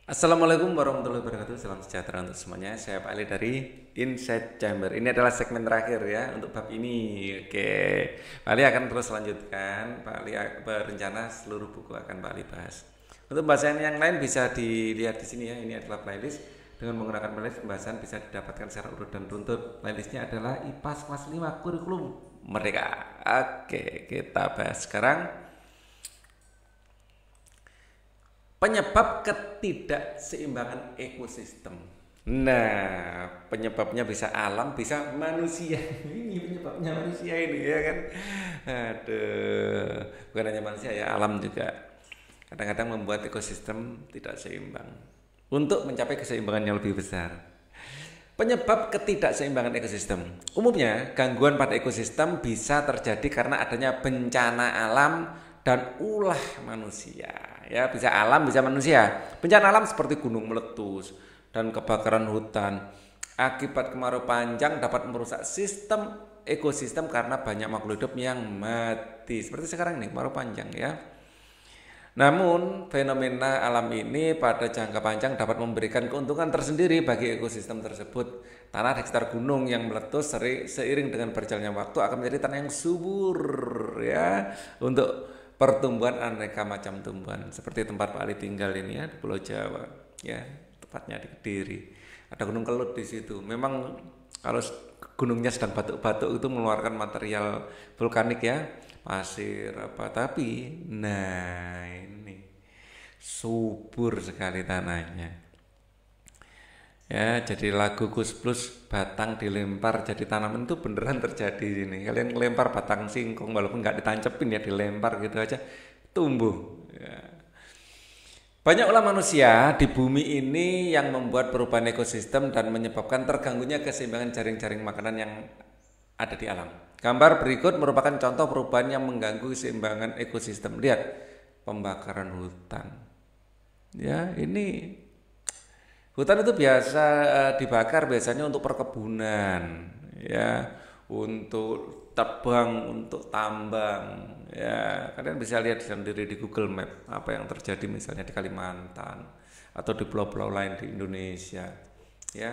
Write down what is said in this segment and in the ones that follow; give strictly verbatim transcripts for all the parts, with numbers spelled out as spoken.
Assalamualaikum warahmatullahi wabarakatuh. Salam sejahtera untuk semuanya. Saya Pak Ali dari Inside Chamber. Ini adalah segmen terakhir ya untuk bab ini. Oke, Pak Ali akan terus lanjutkan. Pak Ali berencana seluruh buku akan Pak Ali bahas. Untuk pembahasan yang lain bisa dilihat di sini ya. Ini adalah playlist. Dengan menggunakan playlist pembahasan bisa didapatkan secara urut dan runtut. Playlistnya adalah I P A S kelas lima kurikulum Merdeka. Oke, kita bahas sekarang. Penyebab ketidakseimbangan ekosistem. Nah, penyebabnya bisa alam, bisa manusia. Ini penyebabnya manusia ini ya kan. Aduh, bukan hanya manusia ya, alam juga. Kadang-kadang membuat ekosistem tidak seimbang. Untuk mencapai keseimbangan yang lebih besar. Penyebab ketidakseimbangan ekosistem. Umumnya, gangguan pada ekosistem bisa terjadi karena adanya bencana alam dan ulah manusia. Ya, bisa alam, bisa manusia. Bencana alam seperti gunung meletus dan kebakaran hutan akibat kemarau panjang dapat merusak sistem ekosistem karena banyak makhluk hidup yang mati. Seperti sekarang nih, kemarau panjang ya. Namun, fenomena alam ini pada jangka panjang dapat memberikan keuntungan tersendiri bagi ekosistem tersebut. Tanah di sekitar gunung yang meletus seiring dengan berjalannya waktu akan menjadi tanah yang subur ya untuk pertumbuhan aneka macam tumbuhan seperti tempat Pak Ali tinggal ini ya di Pulau Jawa ya, tepatnya di Kediri. Ada Gunung Kelut di situ. Memang kalau gunungnya sedang batuk-batuk itu mengeluarkan material vulkanik ya, pasir apa, tapi nah ini subur sekali tanahnya. Ya, jadi lagu Gus Plus batang dilempar jadi tanaman itu beneran terjadi ini. Kalian ngelempar batang singkong walaupun nggak ditancepin ya, dilempar gitu aja tumbuh. Ya. Banyak ulah manusia di bumi ini yang membuat perubahan ekosistem dan menyebabkan terganggunya keseimbangan jaring-jaring makanan yang ada di alam. Gambar berikut merupakan contoh perubahan yang mengganggu keseimbangan ekosistem. Lihat, pembakaran hutan. Ya, ini hutan itu biasa uh, dibakar biasanya untuk perkebunan, ya, untuk tebang, untuk tambang, ya. Kalian bisa lihat sendiri di Google Map apa yang terjadi misalnya di Kalimantan atau di pulau-pulau lain di Indonesia, ya.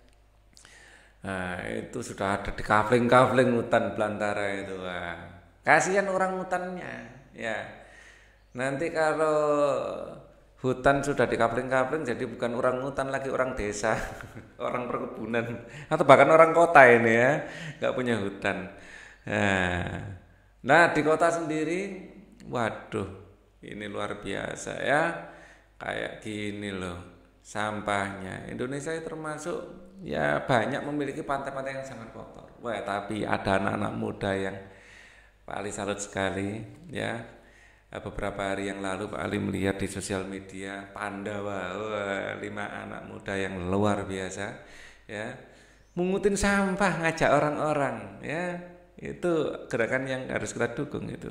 Nah, itu sudah ada di kafling-kafling hutan belantara itu. Wah, kasihan orang hutannya, ya. Nanti kalau hutan sudah dikapling-kapling jadi bukan orang hutan lagi, orang desa, orang perkebunan, atau bahkan orang kota ini ya, nggak punya hutan. Nah, nah di kota sendiri, waduh, ini luar biasa ya, kayak gini loh sampahnya. Indonesia termasuk ya banyak memiliki pantai-pantai yang sangat kotor. Wah, tapi ada anak-anak muda yang Pak Ali salut sekali ya. Beberapa hari yang lalu Pak Ali melihat di sosial media Pandawa, wah, lima anak muda yang luar biasa ya, mungutin sampah, ngajak orang-orang ya, itu gerakan yang harus kita dukung itu.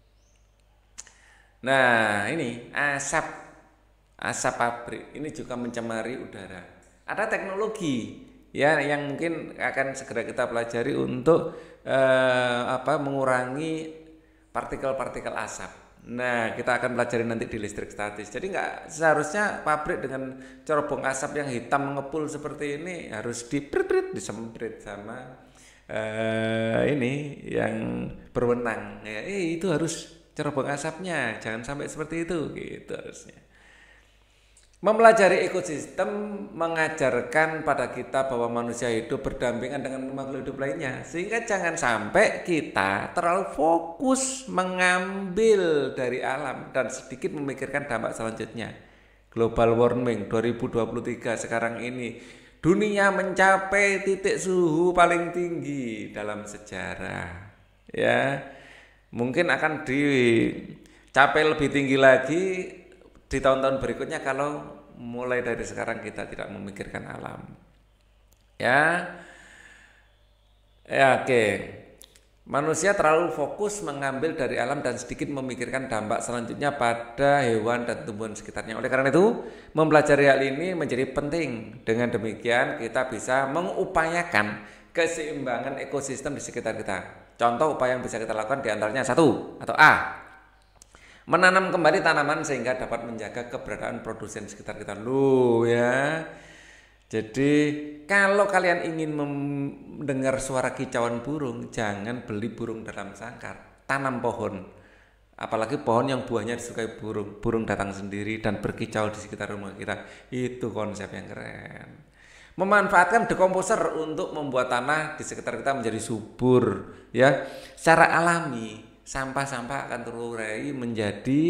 Nah, ini asap asap pabrik ini juga mencemari udara. Ada teknologi ya yang mungkin akan segera kita pelajari untuk eh, apa mengurangi partikel-partikel asap. Nah, kita akan pelajari nanti di listrik statis. Jadi nggak seharusnya pabrik dengan cerobong asap yang hitam mengepul seperti ini harus diprit-prit, disemprit sama uh, ini yang berwenang. Ya, eh, itu harus cerobong asapnya, jangan sampai seperti itu, gitu harusnya. Mempelajari ekosistem mengajarkan pada kita bahwa manusia hidup berdampingan dengan makhluk hidup lainnya, sehingga jangan sampai kita terlalu fokus mengambil dari alam dan sedikit memikirkan dampak selanjutnya. Global warming dua ribu dua puluh tiga sekarang ini, dunia mencapai titik suhu paling tinggi dalam sejarah. Ya, mungkin akan dicapai lebih tinggi lagi di tahun-tahun berikutnya kalau mulai dari sekarang kita tidak memikirkan alam. Ya, ya oke. Manusia terlalu fokus mengambil dari alam dan sedikit memikirkan dampak selanjutnya pada hewan dan tumbuhan sekitarnya. Oleh karena itu, mempelajari hal ini menjadi penting. Dengan demikian, kita bisa mengupayakan keseimbangan ekosistem di sekitar kita. Contoh upaya yang bisa kita lakukan diantaranya satu atau A, Menanam kembali tanaman sehingga dapat menjaga keberadaan produsen sekitar kita. Loh ya. Jadi kalau kalian ingin mendengar suara kicauan burung, jangan beli burung dalam sangkar, tanam pohon. Apalagi pohon yang buahnya disukai burung, burung datang sendiri dan berkicau di sekitar rumah kita. Itu konsep yang keren. Memanfaatkan dekomposer untuk membuat tanah di sekitar kita menjadi subur, ya. Secara alami, sampah-sampah akan terurai menjadi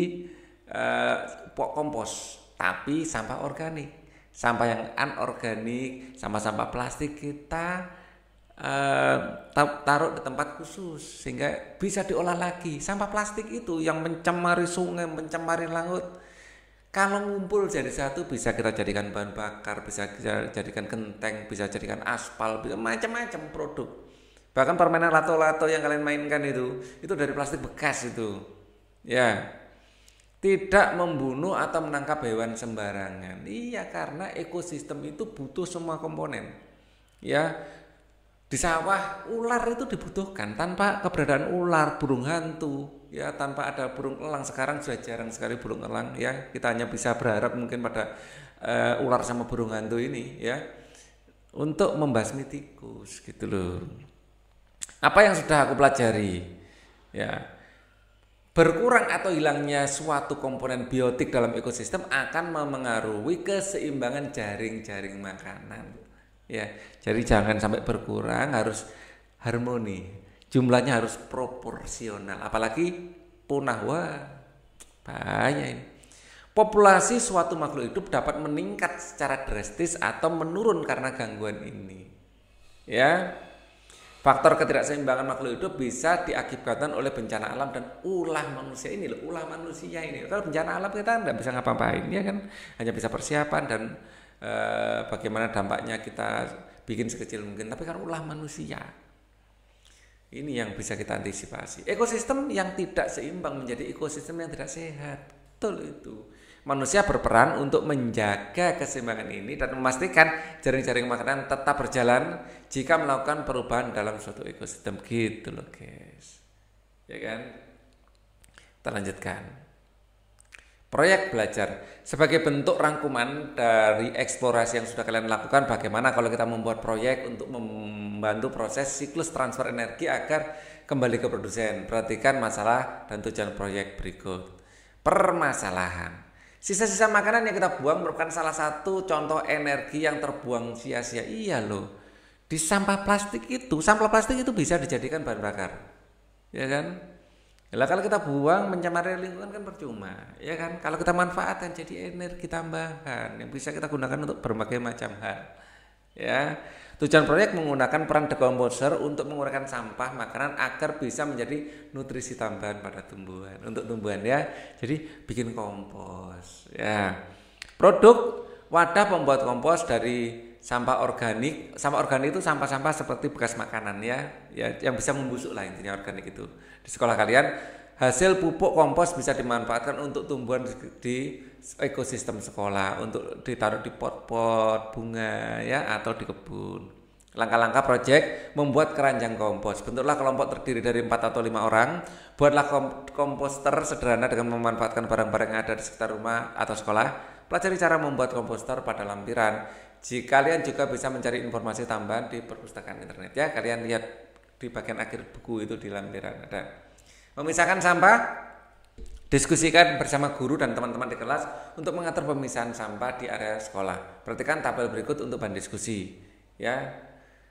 uh, kompos, tapi sampah organik. Sampah yang anorganik, sampah-sampah plastik kita uh, taruh di tempat khusus sehingga bisa diolah lagi. Sampah plastik itu yang mencemari sungai, mencemari laut, kalau ngumpul jadi satu bisa kita jadikan bahan bakar, bisa kita jadikan genteng, bisa jadikan aspal, bisa macam-macam produk. Bahkan permainan lato-lato yang kalian mainkan itu, itu dari plastik bekas itu. Ya. Tidak membunuh atau menangkap hewan sembarangan. Iya, karena ekosistem itu butuh semua komponen. Ya, di sawah ular itu dibutuhkan. Tanpa keberadaan ular, burung hantu, ya tanpa ada burung elang, sekarang sudah jarang sekali burung elang. Ya, kita hanya bisa berharap mungkin pada uh, ular sama burung hantu ini, ya, untuk membasmi tikus, gitu loh. Apa yang sudah aku pelajari? Ya. Berkurang atau hilangnya suatu komponen biotik dalam ekosistem akan memengaruhi keseimbangan jaring-jaring makanan. Ya, jadi jangan sampai berkurang, harus harmoni. Jumlahnya harus proporsional. Apalagi punah, wah bahaya ini. Populasi suatu makhluk hidup dapat meningkat secara drastis atau menurun karena gangguan ini. Ya. Faktor ketidakseimbangan makhluk hidup bisa diakibatkan oleh bencana alam dan ulah manusia ini loh, ulah manusia ini. Kalau bencana alam kita tidak bisa ngapa-ngapain, ya kan, hanya bisa persiapan dan e, bagaimana dampaknya kita bikin sekecil mungkin. Tapi kan ulah manusia, ini yang bisa kita antisipasi. Ekosistem yang tidak seimbang menjadi ekosistem yang tidak sehat. Betul itu. Manusia berperan untuk menjaga keseimbangan ini dan memastikan jaring-jaring makanan tetap berjalan jika melakukan perubahan dalam suatu ekosistem, gitu loh guys. Ya kan? Kita lanjutkan. Proyek belajar sebagai bentuk rangkuman dari eksplorasi yang sudah kalian lakukan. Bagaimana kalau kita membuat proyek untuk membantu proses siklus transfer energi agar kembali ke produsen. Perhatikan masalah dan tujuan proyek berikut. Permasalahan. Sisa-sisa makanan yang kita buang merupakan salah satu contoh energi yang terbuang sia-sia. Iya loh. Di sampah plastik itu, sampah plastik itu bisa dijadikan bahan bakar. Ya kan? Lah kalau kita buang mencemari lingkungan kan percuma. Ya kan? Kalau kita manfaatkan jadi energi tambahan yang bisa kita gunakan untuk berbagai macam hal. Ya. Tujuan proyek menggunakan peran dekomposer untuk menguraikan sampah makanan agar bisa menjadi nutrisi tambahan pada tumbuhan, untuk tumbuhan ya. Jadi bikin kompos ya. Produk wadah pembuat kompos dari sampah organik. Sampah organik itu sampah-sampah seperti bekas makanan ya, ya yang bisa membusuk lah, intinya organik itu. Di sekolah kalian hasil pupuk kompos bisa dimanfaatkan untuk tumbuhan di ekosistem sekolah, untuk ditaruh di pot-pot bunga ya atau di kebun. Langkah-langkah proyek membuat keranjang kompos. Bentuklah kelompok terdiri dari empat atau lima orang. Buatlah komposter sederhana dengan memanfaatkan barang-barang yang ada di sekitar rumah atau sekolah. Pelajari cara membuat komposter pada lampiran. Jika kalian juga bisa mencari informasi tambahan di perpustakaan internet ya. Kalian lihat di bagian akhir buku itu di lampiran ada. Memisahkan sampah, diskusikan bersama guru dan teman-teman di kelas untuk mengatur pemisahan sampah di area sekolah. Perhatikan tabel berikut untuk bahan diskusi. Ya,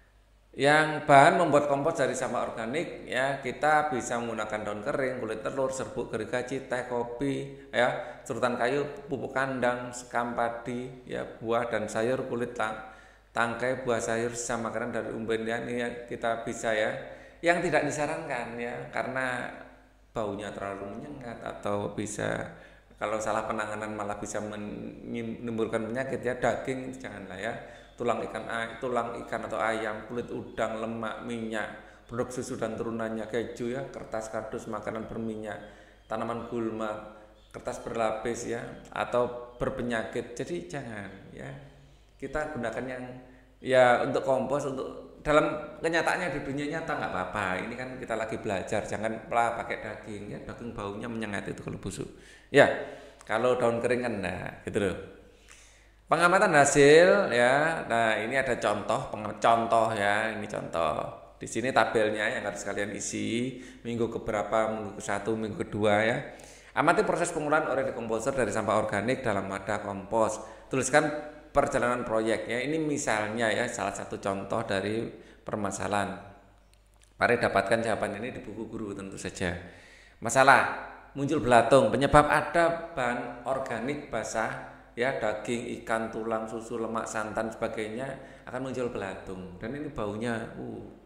yang bahan membuat kompos dari sampah organik ya, kita bisa menggunakan daun kering, kulit telur, serbuk gergaji, teh, kopi, ya, cerutan kayu, pupuk kandang, sekam padi, ya, buah dan sayur, kulit tang tangkai buah sayur, sisa makanan dari umben ya, ini ya, kita bisa ya. Yang tidak disarankan ya, karena baunya terlalu menyengat atau bisa kalau salah penanganan malah bisa menimbulkan penyakit ya, daging janganlah ya. Tulang ikan tulang ikan atau ayam, kulit udang, lemak, minyak, produk susu dan turunannya, keju ya, kertas kardus, makanan berminyak, tanaman gulma, kertas berlapis ya, atau berpenyakit. Jadi jangan ya. Kita gunakan yang ya untuk kompos, untuk dalam kenyataannya di dunia nyata nggak apa-apa. Ini kan kita lagi belajar, jangan pelah pakai daging ya, daging baunya menyengat itu kalau busuk. Ya, kalau daun kering kan nah, gitu loh. Pengamatan hasil ya. Nah, ini ada contoh, contoh ya, ini contoh. Di sini tabelnya yang harus kalian isi minggu keberapa, minggu ke satu, minggu kedua ya. Amati proses pengolahan organik komposter dari sampah organik dalam wadah kompos. Tuliskan perjalanan proyeknya. Ini misalnya ya salah satu contoh dari permasalahan. Mari dapatkan jawaban ini di buku guru tentu saja. Masalah muncul belatung, penyebab ada bahan organik basah ya, daging, ikan, tulang, susu, lemak, santan sebagainya akan muncul belatung dan ini baunya uh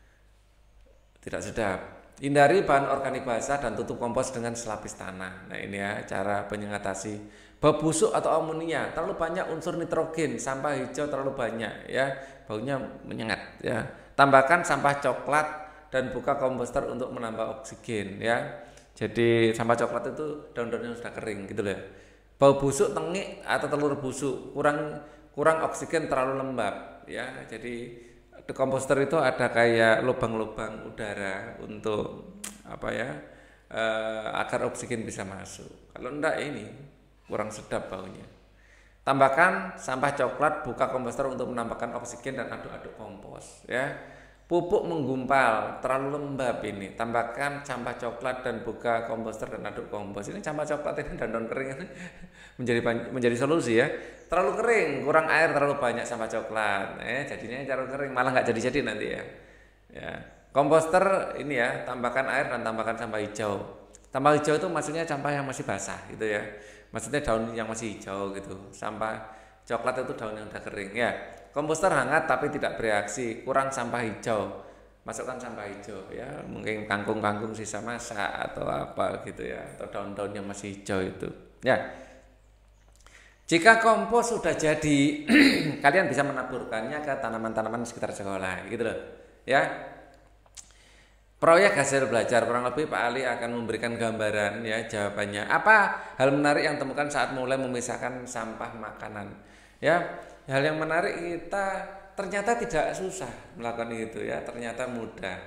tidak sedap. Hindari bahan organik basah dan tutup kompos dengan selapis tanah. Nah, ini ya cara penyengatasi bau busuk atau amonia. Terlalu banyak unsur nitrogen, sampah hijau terlalu banyak ya, baunya menyengat ya. Tambahkan sampah coklat dan buka komposter untuk menambah oksigen ya. Jadi sampah coklat itu daun-daunnya sudah kering gitu loh. Bau busuk, tengik atau telur busuk, kurang kurang oksigen, terlalu lembab ya. Jadi di komposter itu ada kayak lubang-lubang udara untuk apa ya eh, agar oksigen bisa masuk. Kalau enggak ini kurang sedap baunya. Tambahkan sampah coklat, buka komposter untuk menambahkan oksigen dan aduk-aduk kompos ya. Pupuk menggumpal terlalu lembab ini. Tambahkan sampah coklat dan buka komposter dan aduk kompos. Ini sampah coklat ini dan daun kering menjadi menjadi solusi ya. Terlalu kering, kurang air, terlalu banyak sampah coklat. Eh jadinya terlalu kering, malah nggak jadi-jadi nanti ya. Ya. Komposter ini ya, tambahkan air dan tambahkan sampah hijau. Sampah hijau itu maksudnya sampah yang masih basah gitu ya. Maksudnya daun yang masih hijau gitu. Sampah coklat itu daun yang udah kering ya. Komposter hangat tapi tidak bereaksi, kurang sampah hijau. Masukkan sampah hijau ya, mungkin kangkung-kangkung sisa masak atau apa gitu ya, atau daun-daun yang masih hijau itu. Ya. Jika kompos sudah jadi, kalian bisa menaburkannya ke tanaman-tanaman sekitar sekolah gitu loh. Ya. Proyek hasil belajar kurang lebih Pak Ali akan memberikan gambaran ya jawabannya. Apa hal menarik yang temukan saat mulai memisahkan sampah makanan? Ya. Hal yang menarik, kita ternyata tidak susah melakukan itu ya, ternyata mudah.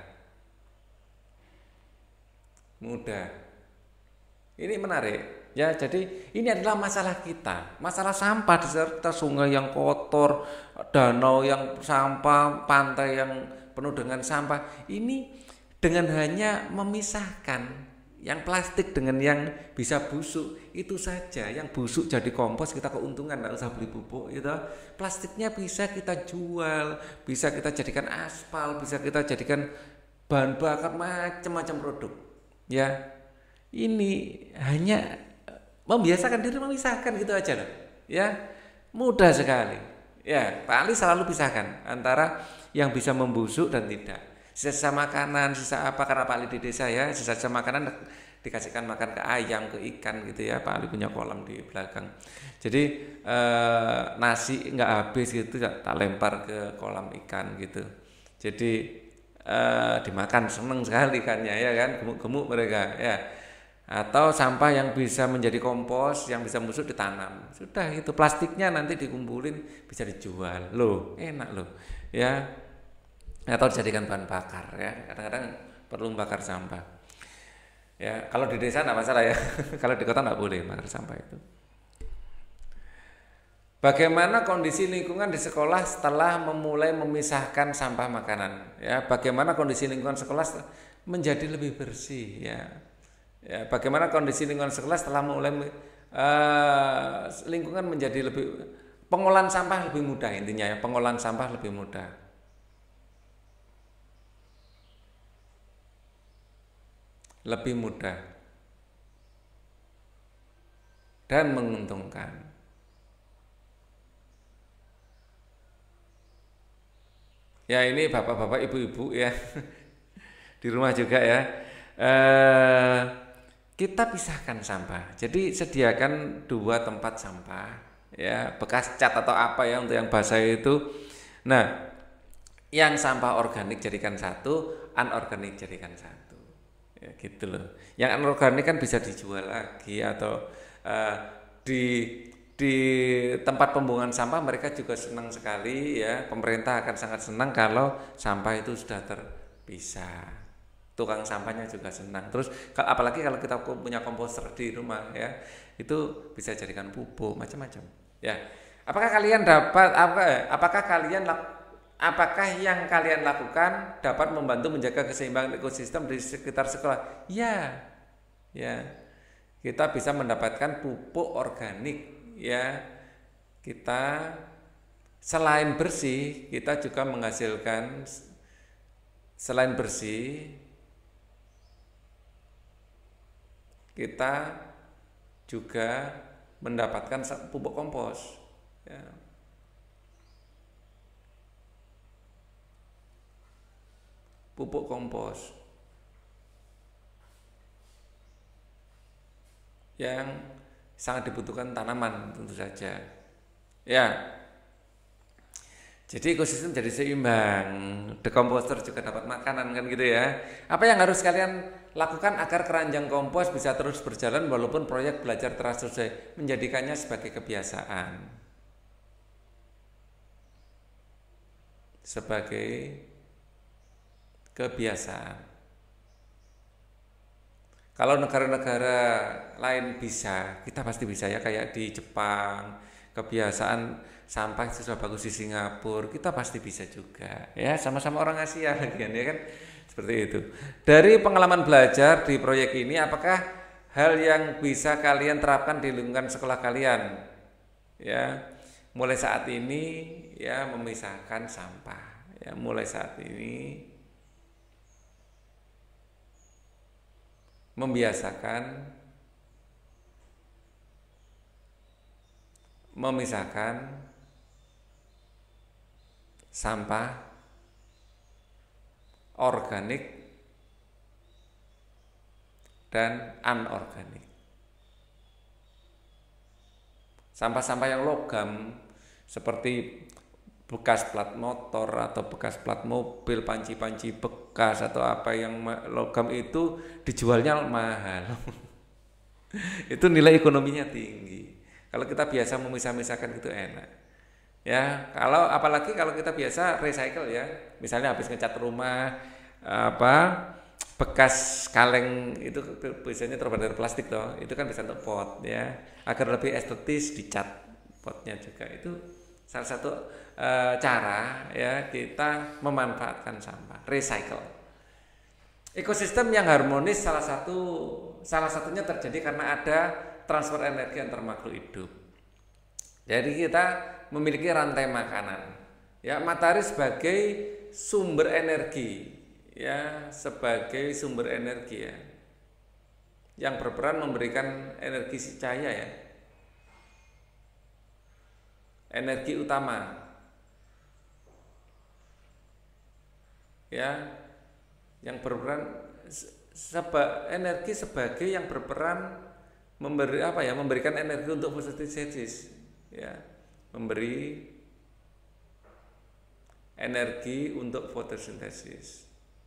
Mudah. Ini menarik ya, jadi ini adalah masalah kita. Masalah sampah di sekitar sungai yang kotor, danau yang sampah, pantai yang penuh dengan sampah. Ini dengan hanya memisahkan yang plastik dengan yang bisa busuk itu saja. Yang busuk jadi kompos kita keuntungan, nggak usah beli pupuk gitu. Plastiknya bisa kita jual, bisa kita jadikan aspal, bisa kita jadikan bahan bakar, macam-macam produk ya. Ini hanya membiasakan diri memisahkan gitu aja loh ya, mudah sekali ya. Pak Ali selalu pisahkan antara yang bisa membusuk dan tidak. Sisa makanan, sisa apa, karena Pak Ali di desa ya, sisa-sisa makanan dikasihkan makan ke ayam, ke ikan gitu ya. Pak Ali punya kolam di belakang. Jadi eh, nasi nggak habis gitu, tak lempar ke kolam ikan gitu. Jadi eh, dimakan, seneng sekali ikannya ya kan, gemuk-gemuk mereka ya. Atau sampah yang bisa menjadi kompos, yang bisa busuk ditanam. Sudah itu, plastiknya nanti dikumpulin bisa dijual. Loh, enak loh ya. Atau dijadikan bahan bakar ya, kadang-kadang perlu bakar sampah ya. Kalau di desa tidak masalah ya. Kalau di kota tidak boleh bakar sampah itu. Bagaimana kondisi lingkungan di sekolah setelah memulai memisahkan sampah makanan ya? Bagaimana kondisi lingkungan sekolah menjadi lebih bersih ya? Ya, bagaimana kondisi lingkungan sekolah setelah mulai uh, lingkungan menjadi lebih, pengolahan sampah lebih mudah intinya ya, pengolahan sampah lebih mudah. Lebih mudah dan menguntungkan. Ya ini bapak-bapak, ibu-ibu ya di rumah juga ya. Eh, kita pisahkan sampah. Jadi sediakan dua tempat sampah ya, bekas cat atau apa ya untuk yang basah itu. Nah, yang sampah organik jadikan satu, anorganik jadikan satu. Ya gitu loh. Yang anorganik kan bisa dijual lagi atau uh, di di tempat pembuangan sampah mereka juga senang sekali ya. Pemerintah akan sangat senang kalau sampah itu sudah terpisah. Tukang sampahnya juga senang. Terus apalagi kalau kita punya komposter di rumah ya, itu bisa jadikan pupuk macam-macam. Ya. Apakah kalian dapat apa apakah kalian apakah yang kalian lakukan dapat membantu menjaga keseimbangan ekosistem di sekitar sekolah? Ya. Ya. Kita bisa mendapatkan pupuk organik. Ya, kita selain bersih, kita juga menghasilkan selain bersih, kita juga mendapatkan pupuk kompos. Ya. Pupuk kompos yang sangat dibutuhkan tanaman tentu saja. Ya. Jadi ekosistem jadi seimbang. Dekomposter juga dapat makanan kan gitu ya. Apa yang harus kalian lakukan agar keranjang kompos bisa terus berjalan walaupun proyek belajar telah selesai? Menjadikannya sebagai kebiasaan. Sebagai kebiasaan. Kalau negara-negara lain bisa, kita pasti bisa ya, kayak di Jepang, kebiasaan sampah itu sudah bagus di Singapura, kita pasti bisa juga. Ya, sama-sama orang Asia lagian ya kan. Seperti itu. Dari pengalaman belajar di proyek ini, apakah hal yang bisa kalian terapkan di lingkungan sekolah kalian? Ya, mulai saat ini ya memisahkan sampah. Ya, mulai saat ini membiasakan memisahkan sampah organik dan anorganik. Sampah-sampah yang logam seperti bekas plat motor atau bekas plat mobil, panci-panci bekas atau apa yang logam itu dijualnya mahal. Itu nilai ekonominya tinggi. Kalau kita biasa memisah-misahkan itu enak. Ya, kalau apalagi kalau kita biasa recycle ya. Misalnya habis ngecat rumah apa bekas kaleng itu biasanya terbuat dari plastik toh. Itu kan bisa untuk pot ya. Agar lebih estetis dicat potnya juga. Itu salah satu e, cara ya kita memanfaatkan sampah, recycle. Ekosistem yang harmonis salah satu salah satunya terjadi karena ada transfer energi antar makhluk hidup. Jadi kita memiliki rantai makanan. Ya, matahari sebagai sumber energi, ya, sebagai sumber energi ya. Yang berperan memberikan energi cahaya ya. Energi utama. Ya. Yang berperan seba, energi sebagai yang berperan memberi apa ya, memberikan energi untuk fotosintesis ya, memberi energi untuk fotosintesis.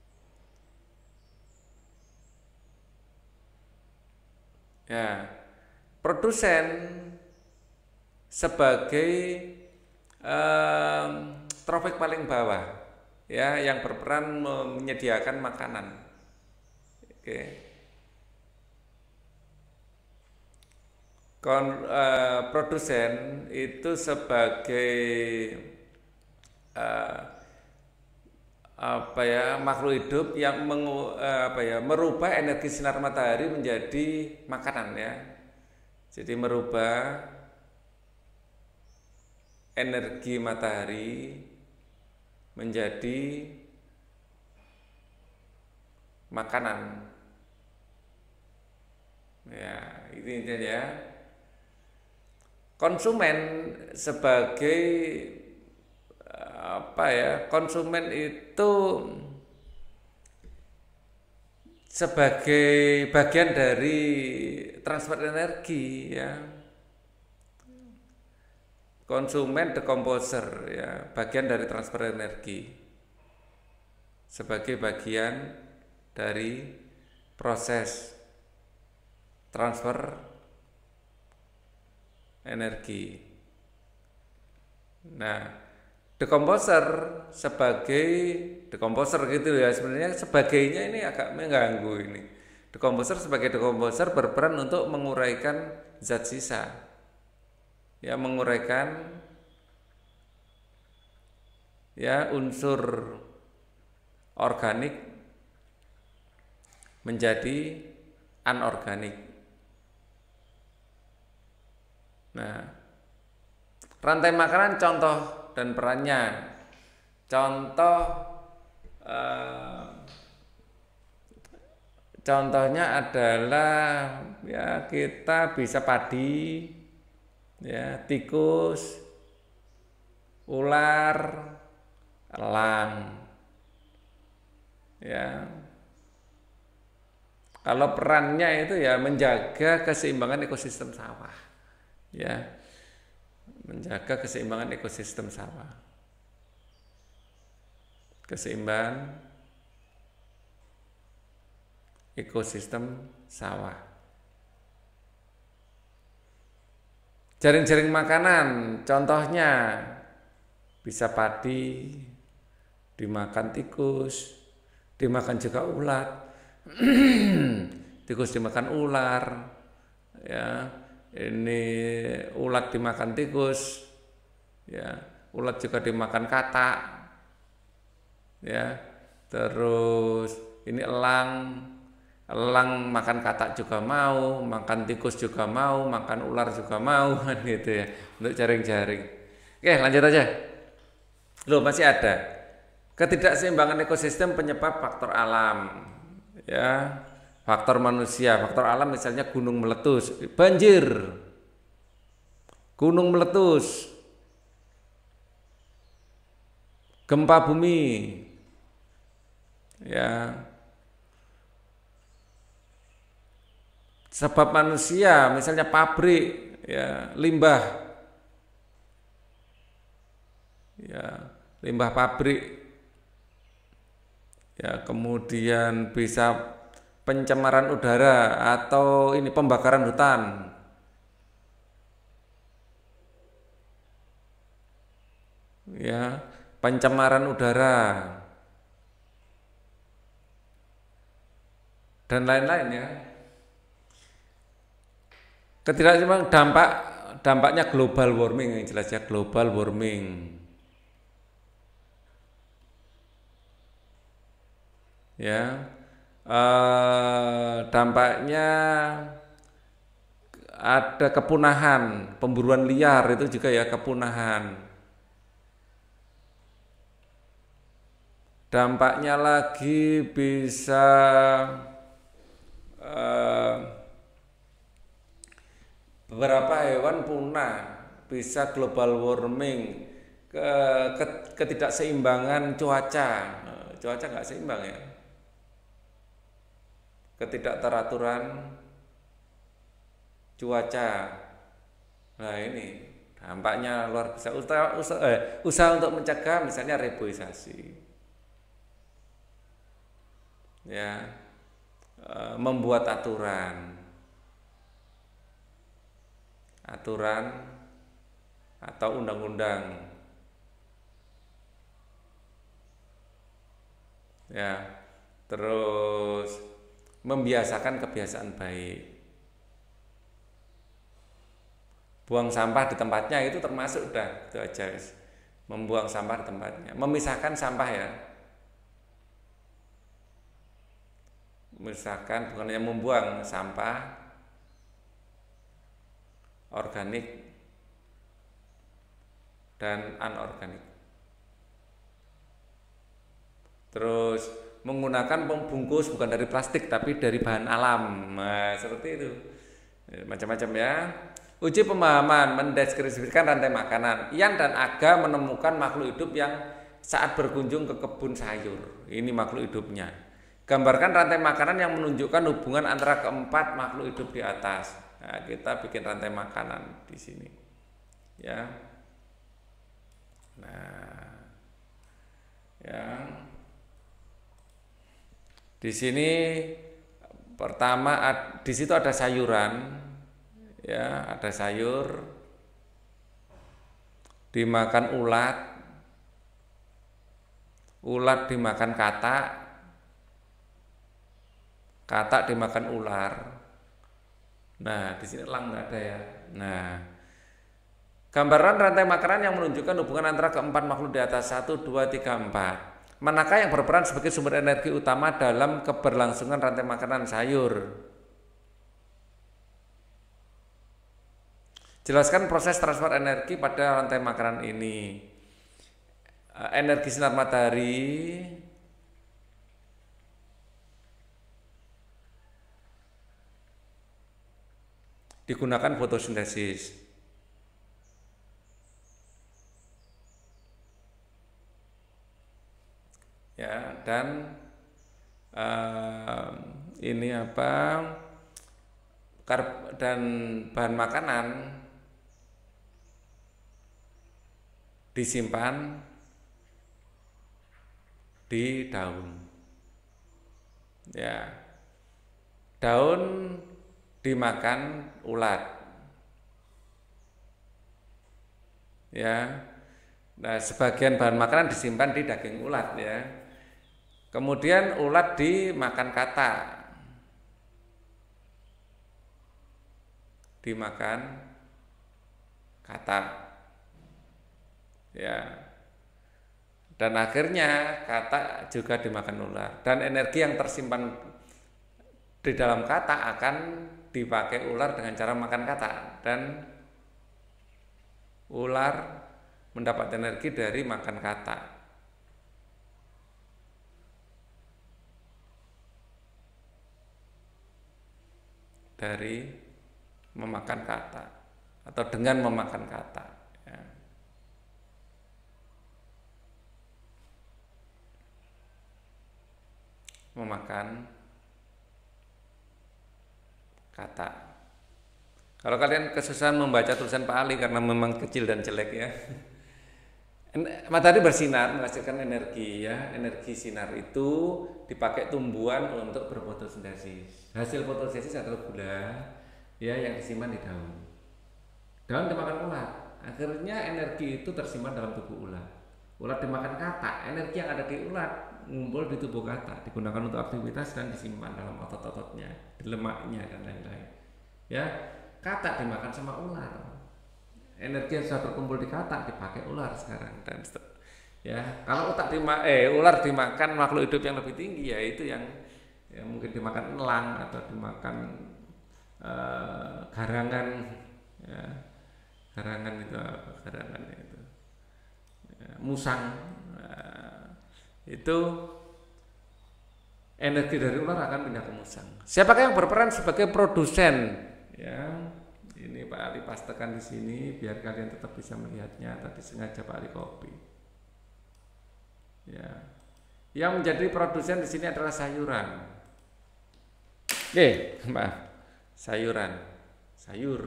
Ya, produsen sebagai eh, trofik paling bawah ya, yang berperan menyediakan makanan. Oke. Kon, uh, produsen itu sebagai uh, apa ya makhluk hidup yang mengu, uh, apa ya merubah energi sinar matahari menjadi makanan ya. Jadi merubah energi matahari menjadi makanan. Ya, ini ya. Konsumen sebagai apa ya? Konsumen itu sebagai bagian dari transfer energi ya. Konsumen decomposer ya, bagian dari transfer energi. Sebagai bagian dari proses transfer energi. Nah, decomposer sebagai decomposer gitu ya, sebenarnya sebagainya ini agak mengganggu ini. Decomposer sebagai decomposer berperan untuk menguraikan zat sisa. Ya, menguraikan ya unsur organik menjadi anorganik. Nah, rantai makanan contoh dan perannya. Contoh eh, contohnya adalah ya kita bisa padi, ya tikus, ular, elang. Ya. Kalau perannya itu ya menjaga keseimbangan ekosistem sawah. Ya. Menjaga keseimbangan ekosistem sawah. Keseimbangan ekosistem sawah. Jaring-jaring makanan, contohnya bisa padi, dimakan tikus, dimakan juga ulat, tikus dimakan ular, ya ini ulat dimakan tikus, ya ulat juga dimakan katak, ya terus ini elang, elang makan katak juga mau, makan tikus juga mau, makan ular juga mau, kan gitu ya, untuk jaring-jaring. Oke, lanjut aja. Loh, masih ada ketidakseimbangan ekosistem penyebab faktor alam, ya faktor manusia. Faktor alam misalnya gunung meletus, banjir, gunung meletus, gempa bumi, ya sebab manusia, misalnya pabrik, ya limbah, ya limbah pabrik, ya kemudian bisa pencemaran udara atau ini pembakaran hutan, ya pencemaran udara dan lain-lain ya. Ketidakseimbangan dampak dampaknya global warming, yang jelas ya global warming. Ya, eh, dampaknya ada kepunahan, pemburuan liar itu juga ya kepunahan. Dampaknya lagi bisa eh, beberapa hewan punah, bisa global warming, ke, ke ketidakseimbangan cuaca, cuaca nggak seimbang ya. Ketidakteraturan cuaca. Nah ini dampaknya luar biasa. Usaha, usaha, eh, usaha untuk mencegah misalnya reboisasi, ya eh, membuat aturan, aturan atau undang-undang, ya terus membiasakan kebiasaan baik. Buang sampah di tempatnya itu termasuk udah itu aja. Membuang sampah di tempatnya, memisahkan sampah ya. Misalkan bukan hanya membuang sampah organik dan anorganik. Terus menggunakan pembungkus bukan dari plastik tapi dari bahan alam. Nah, seperti itu. Macam-macam ya. Uji pemahaman mendeskripsikan rantai makanan. Ian dan Aga menemukan makhluk hidup yang saat berkunjung ke kebun sayur. Ini makhluk hidupnya. Gambarkan rantai makanan yang menunjukkan hubungan antara keempat makhluk hidup di atas. Nah, kita bikin rantai makanan di sini. Ya. Nah. Ya. Di sini pertama di situ ada sayuran, ya ada sayur, dimakan ulat, ulat dimakan katak, katak dimakan ular. Nah, di sini elang nggak ada ya. Nah, gambaran rantai makanan yang menunjukkan hubungan antara keempat makhluk di atas satu, dua, tiga, empat. Manakah yang berperan sebagai sumber energi utama dalam keberlangsungan rantai makanan sayur? Jelaskan proses transfer energi pada rantai makanan ini. Energi sinar matahari, digunakan fotosintesis. Ya, dan uh, ini apa? Karb dan bahan makanan disimpan di daun. Ya. Daun dimakan ulat. Ya. Nah, sebagian bahan makanan disimpan di daging ulat ya. Kemudian ulat dimakan katak. Dimakan katak. Ya. Dan akhirnya katak juga dimakan ular. Dan energi yang tersimpan di dalam katak akan dipakai ular dengan cara makan katak. Dan ular mendapat energi dari makan katak. Dari memakan katak atau dengan memakan katak. Ya. Memakan katak. Kalau kalian kesusahan membaca tulisan Pak Ali karena memang kecil dan jelek ya. Matahari bersinar menghasilkan energi ya. Energi sinar itu dipakai tumbuhan untuk berfotosintesis. Hasil fotosintesis adalah gula ya yang disimpan di daun. Daun dimakan ulat. Akhirnya energi itu tersimpan dalam tubuh ulat. Ulat dimakan katak. Energi yang ada di ulat ngumpul di tubuh katak, digunakan untuk aktivitas dan disimpan dalam otot-ototnya, di lemaknya dan lain-lain. Ya, katak dimakan sama ular. Energi yang sudah terkumpul di katak dipakai ular sekarang dan ya kalau otak dima eh ular dimakan makhluk hidup yang lebih tinggi ya itu yang ya mungkin dimakan elang atau dimakan uh, garangan ya garangan itu apa garangan itu ya, musang nah, itu energi dari ular akan pindah ke musang. Siapakah yang berperan sebagai produsen ya? Ini Pak Ali pastekan di sini biar kalian tetap bisa melihatnya. Tadi sengaja Pak Ali copy. Ya, yang menjadi produsen di sini adalah sayuran. Eh, maaf, sayuran, sayur.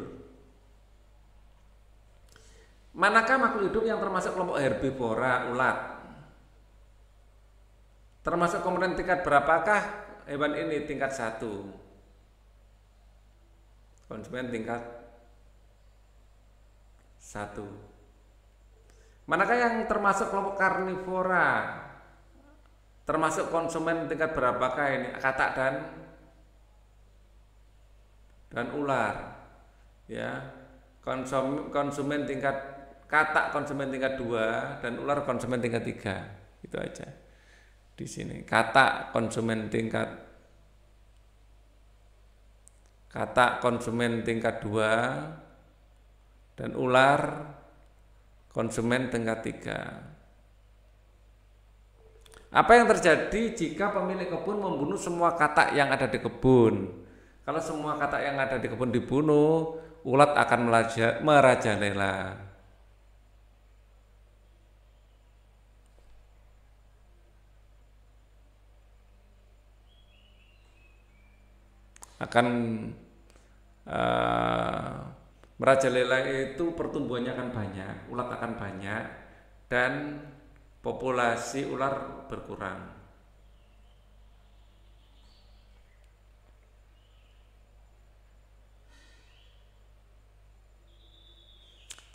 Manakah makhluk hidup yang termasuk kelompok herbivora, ulat? Termasuk komponen tingkat berapakah hewan ini? Tingkat satu. Konsumen tingkat satu. Manakah yang termasuk kelompok karnivora? Termasuk konsumen tingkat berapakah ini? Katak dan dan ular. Ya. Konsum, konsumen tingkat katak konsumen tingkat dua dan ular konsumen tingkat tiga. Itu aja. Di sini katak konsumen tingkat katak konsumen tingkat dua dan ular konsumen tingkat tiga. Apa yang terjadi jika pemilik kebun membunuh semua katak yang ada di kebun? Kalau semua katak yang ada di kebun dibunuh, ulat akan meraja, merajalela. Akan uh, merajalela itu pertumbuhannya akan banyak, ulat akan banyak dan populasi ular berkurang.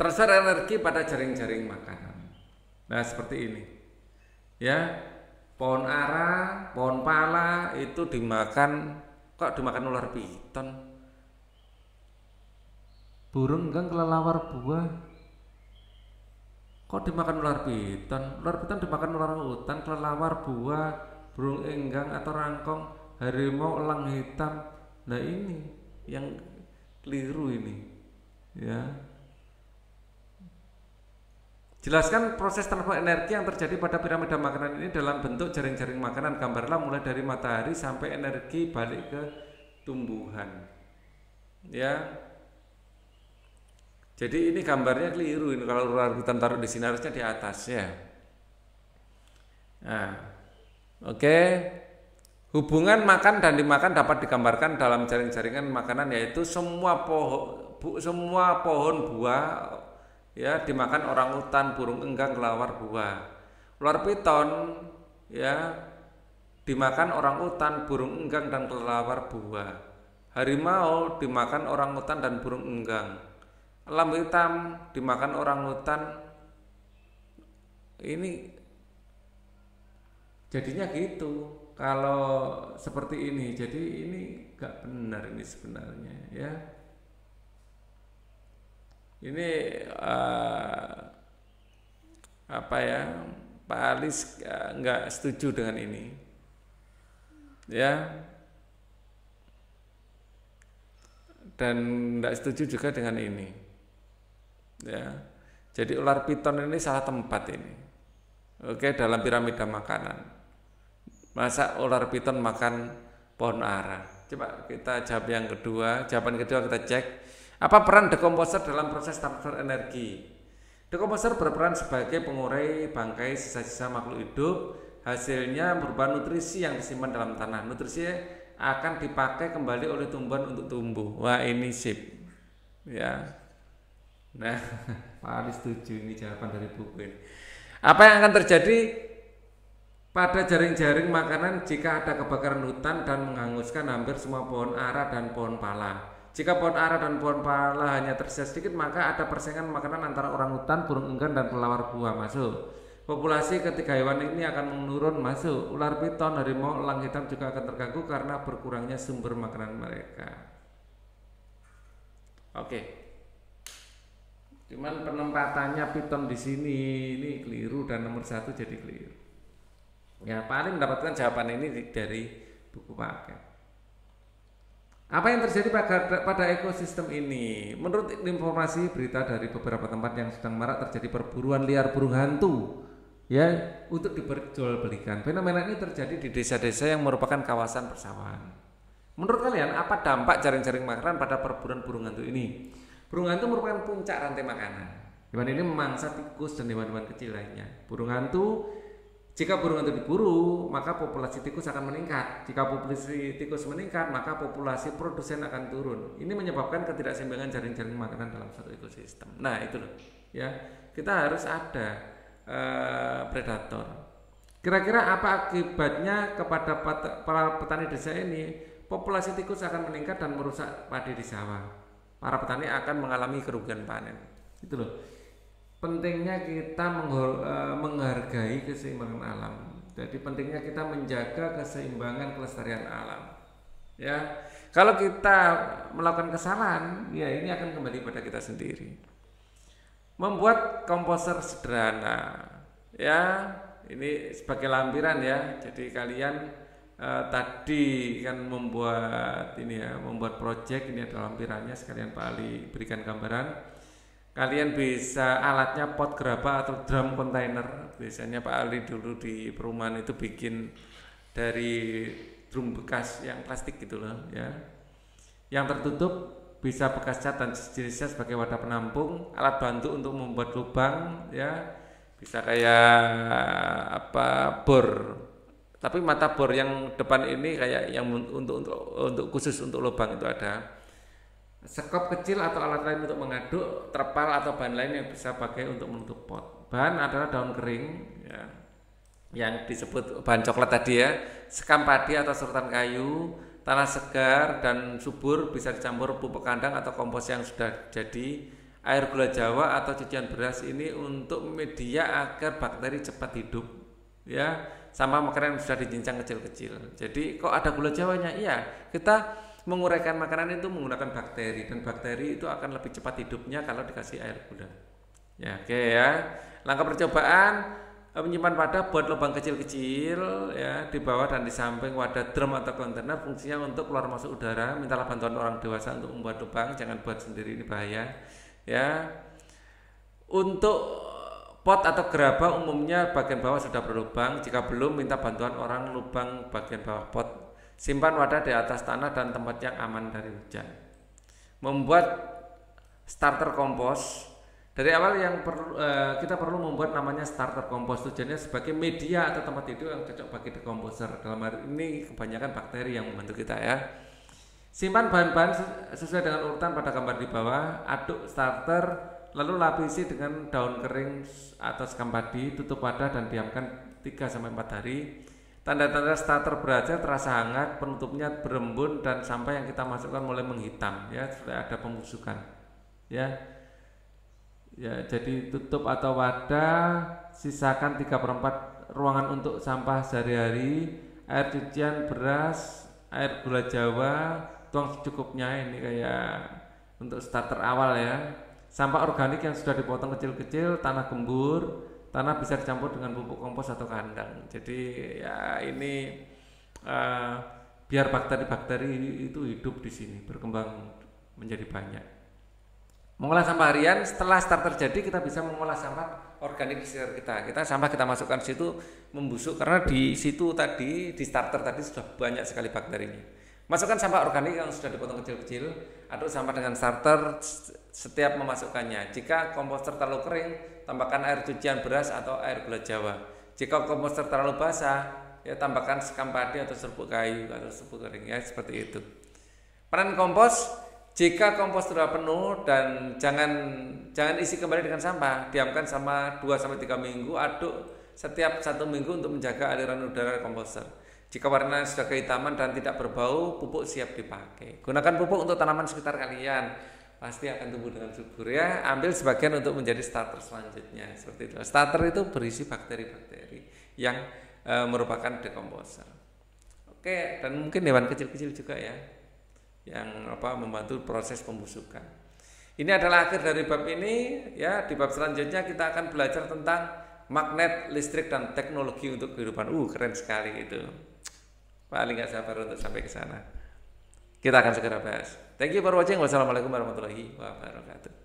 transfer energi pada jaring-jaring makanan. Nah seperti ini, ya pohon ara, pohon pala itu dimakan, kok dimakan ular piton? Burung enggang kelelawar buah, kok dimakan ular piton? Ular piton dimakan ular hutan, kelelawar buah, burung enggang atau rangkong, harimau, elang hitam. Nah ini yang keliru ini, ya. Jelaskan proses transfer energi yang terjadi pada piramida makanan ini dalam bentuk jaring-jaring makanan. Gambarlah mulai dari matahari sampai energi balik ke tumbuhan. Ya. Jadi ini gambarnya keliru ini, kalau ular hutan taruh di sini harusnya di atas ya. Nah, oke. Okay. Hubungan makan dan dimakan dapat digambarkan dalam jaring-jaringan makanan, yaitu semua pohon bu, semua pohon buah ya dimakan orang utan, burung enggang, kelelawar buah. Ular piton ya dimakan orang utan, burung enggang dan kelelawar buah. Harimau dimakan orang utan dan burung enggang. Elang hitam dimakan orang utan. Ini jadinya gitu. Kalau seperti ini, jadi ini gak benar ini sebenarnya ya. Ini uh, apa ya, Pak Alis uh, nggak setuju dengan ini, ya, dan nggak setuju juga dengan ini, ya. Jadi ular piton ini salah tempat ini, oke, dalam piramida makanan. Masa ular piton makan pohon ara? Coba kita jawab yang kedua. Jawaban kedua kita cek. Apa peran dekomposer dalam proses transfer energi? Dekomposer berperan sebagai pengurai bangkai sisa-sisa makhluk hidup. Hasilnya berupa nutrisi yang disimpan dalam tanah. Nutrisi akan dipakai kembali oleh tumbuhan untuk tumbuh. Wah ini sip, ya. Nah, Pak Ali setuju, ini jawaban dari buku ini. Apa yang akan terjadi pada jaring-jaring makanan jika ada kebakaran hutan dan menghanguskan hampir semua pohon ara dan pohon pala? Jika pohon ara dan pohon pala hanya tersisa sedikit, maka ada persaingan makanan antara orang hutan, burung enggan, dan kelelawar buah. Masuk. Populasi ketiga hewan ini akan menurun. Masuk. Ular piton, harimau, elang hitam juga akan terganggu karena berkurangnya sumber makanan mereka. Oke. Cuman penempatannya piton di sini ini keliru dan nomor satu jadi keliru. Ya, paling mendapatkan jawaban ini dari buku paket. Apa yang terjadi pada, pada ekosistem ini? Menurut informasi berita dari beberapa tempat yang sedang marak terjadi perburuan liar burung hantu, ya, untuk diperjualbelikan. Fenomena ini terjadi di desa-desa yang merupakan kawasan persawahan. Menurut kalian, apa dampak jaring-jaring makanan pada perburuan burung hantu ini? Burung hantu merupakan puncak rantai makanan. Hewan ini memangsa tikus dan hewan-hewan kecil lainnya. Burung hantu Jika burung hantu diburu, maka populasi tikus akan meningkat. Jika populasi tikus meningkat, maka populasi produsen akan turun. Ini menyebabkan ketidakseimbangan jaring-jaring makanan dalam satu ekosistem. Nah, itu loh. Ya, kita harus ada uh, predator. Kira-kira apa akibatnya kepada para petani desa ini? Populasi tikus akan meningkat dan merusak padi di sawah. Para petani akan mengalami kerugian panen. Itu loh. Pentingnya kita menghargai keseimbangan alam. Jadi pentingnya kita menjaga keseimbangan kelestarian alam. Ya, kalau kita melakukan kesalahan, ya ini akan kembali pada kita sendiri. Membuat komposer sederhana, ya ini sebagai lampiran ya. Jadi kalian eh, tadi kan membuat ini ya, membuat project ini ada lampirannya. Sekalian Pak Ali berikan gambaran. Kalian bisa alatnya pot gerabah atau drum container. Biasanya Pak Ali dulu di perumahan itu bikin dari drum bekas yang plastik gitu loh ya. Yang tertutup, bisa bekas cat dan sejenisnya sebagai wadah penampung, alat bantu untuk membuat lubang ya. Bisa kayak apa bor. Tapi mata bor yang depan ini kayak yang untuk untuk untuk khusus untuk lubang itu ada. Sekop kecil atau alat lain untuk mengaduk, terpal atau bahan lain yang bisa pakai untuk menutup pot. Bahan adalah daun kering ya, yang disebut bahan coklat tadi ya, sekam padi atau serutan kayu, tanah segar dan subur, bisa dicampur pupuk kandang atau kompos yang sudah jadi, air gula jawa atau cucian beras ini untuk media agar bakteri cepat hidup, ya, sama makanan yang sudah dicincang kecil-kecil. Jadi kok ada gula jawanya? Iya, kita menguraikan makanan itu menggunakan bakteri, dan bakteri itu akan lebih cepat hidupnya kalau dikasih air gula. Ya, oke ya. Langkah percobaan, menyimpan wadah buat lubang kecil-kecil ya di bawah dan di samping wadah drum atau kontainer, fungsinya untuk keluar masuk udara. Mintalah bantuan orang dewasa untuk membuat lubang, jangan buat sendiri, ini bahaya. Ya, untuk pot atau gerabah umumnya bagian bawah sudah berlubang. Jika belum, minta bantuan orang lubang bagian bawah pot. Simpan wadah di atas tanah dan tempat yang aman dari hujan. Membuat starter kompos. Dari awal yang perlu, eh, kita perlu membuat namanya starter kompos. Tujuannya sebagai media atau tempat tidur yang cocok bagi decomposer. Dalam hal ini kebanyakan bakteri yang membantu kita ya. Simpan bahan-bahan sesuai dengan urutan pada gambar di bawah. Aduk starter, lalu lapisi dengan daun kering atau sekam padi, tutup wadah dan diamkan tiga sampai empat hari. Tanda-tanda starter berhasil, terasa hangat, penutupnya berembun dan sampah yang kita masukkan mulai menghitam ya, sudah ada pembusukan. Ya. Ya, jadi tutup atau wadah, sisakan tiga per empat ruangan untuk sampah sehari-hari, air cucian beras, air gula jawa, tuang secukupnya, ini kayak untuk starter awal ya. Sampah organik yang sudah dipotong kecil-kecil, tanah gembur, tanah bisa dicampur dengan pupuk kompos atau kandang. Jadi ya ini uh, biar bakteri-bakteri itu hidup di sini, berkembang menjadi banyak. Mengolah sampah harian, setelah starter jadi kita bisa mengolah sampah organik di sekitar kita. Kita sampah kita masukkan di situ membusuk karena di situ tadi di starter tadi sudah banyak sekali bakterinya. Masukkan sampah organik yang sudah dipotong kecil-kecil, aduk sampah dengan starter setiap memasukkannya. Jika komposter terlalu kering, tambahkan air cucian beras atau air gula jawa. Jika komposter terlalu basah, ya tambahkan sekam padi atau serbuk kayu atau serbuk kering ya, seperti itu. Peran kompos, jika kompos sudah penuh dan jangan jangan isi kembali dengan sampah, diamkan sama dua sampai tiga minggu, aduk setiap satu minggu untuk menjaga aliran udara komposter. Jika warnanya sudah kehitaman dan tidak berbau, pupuk siap dipakai. Gunakan pupuk untuk tanaman sekitar kalian, pasti akan tumbuh dengan subur ya. Ambil sebagian untuk menjadi starter selanjutnya, seperti itu. Starter itu berisi bakteri-bakteri yang e, merupakan decomposer. Oke, dan mungkin hewan kecil-kecil juga ya, yang apa membantu proses pembusukan. Ini adalah akhir dari bab ini ya. Di bab selanjutnya kita akan belajar tentang magnet, listrik dan teknologi untuk kehidupan. Uh, keren sekali itu. Paling nggak sabar untuk sampai ke sana. Kita akan segera bahas. Thank you for watching. Wassalamualaikum warahmatullahi wabarakatuh.